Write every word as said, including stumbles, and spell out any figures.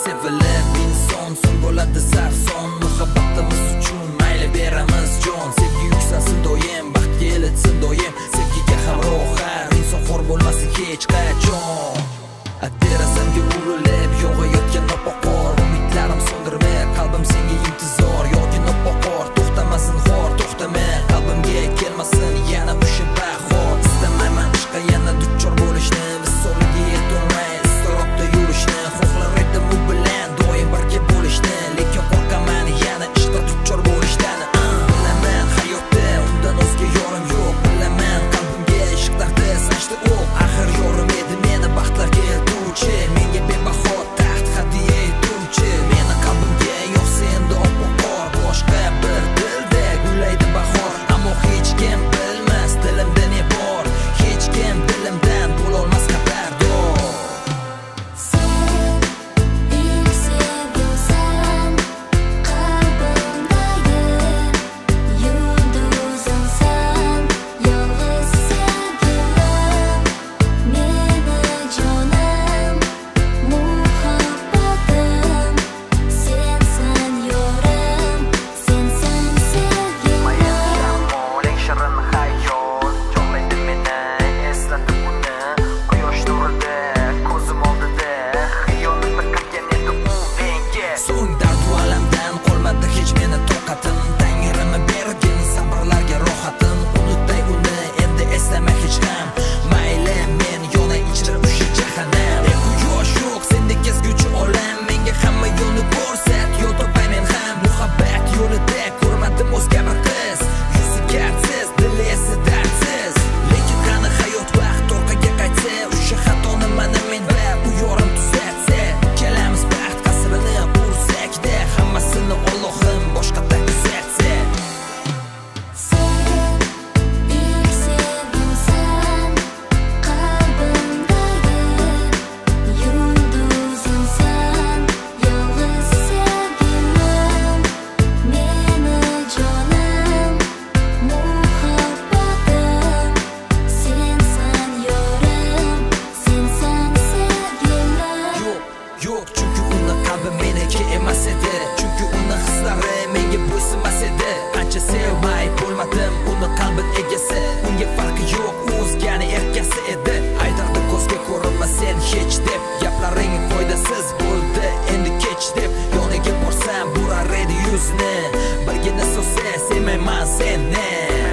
sevilib inson so'ng bo'ladi sarson. Muhabbatimiz uchun mayli beramiz jon. Sevgi yuksalsin doim, baxtga elitsin doim. Sevgiga hamroh har inson xor bo'lmasin hech qachon. Derasamga urilib yog'ayotgan oppoqor, umidlarim so'ndirma, qalbim senga intizor. Yog'in oppoqor, to'xtamasin xor, to'xtama, qalbimga kelmasin yana o'sha bahor. Istamayman ishqa yana duchor bo'lishni, visoliga yetolmay iztirobda yurishni. Xohlar edim u bilan doim birga bo'lishni, lekin qo'rqaman yana ishqa duchor bo'lishdan. Bilaman hayotda undan o'zga yorim yo'q, bilaman qalbimga ishq dardi sanchdi o'q. Axir yorim edi meni baxtlarga eltuvchi, menga bebaho taxt hadya etuvchi. Meni qalbimga yo'q senda oppoqor, boshqa bir dilda gullaydi bahor. Ammo hech kim bilmas dilimda ne bor, hech kim dilimdan bo'lolmas xabardor. So'ng dard va alamdan qolmadi hech meni toqatim. Tangrim bergin sabrlarga rohatim. Unutday uni endi eslama hech ham. Mayli men yona ichra o'sha jahannam. Ego yosh yo'q senda kezguvchi olam. Menga hamma yo'lni ko'rsat, yo'l topay men ham. Muhabbat yo'lida ko'rmadim o'zga bir qiz. Yuzi gardsiz, dili esa dardsiz. Lekin qani hayot vaqt orqaga qaytsa, o'sha xatoni mana men va bu yorim tuzatsa, kelamiz baxt qasrini ursakda, hammasini Allohim boshqatda kuzatsa. Yo'q, chunki uni qalbim meniki emas edi, chunki uni hislari menga bo'ysunmas edi. Qancha sevmay bo'lmadim uni qalbin egasi, unga farqi yo'q, u o'zgani erkasi edi. Aytardi ko'zga ko'rinma sen hech deb, gaplaring foydasiz bo'ldi endi kech deb. Yoniga borsam burar edi yuzni, birgina so'zsa sevmayman seni.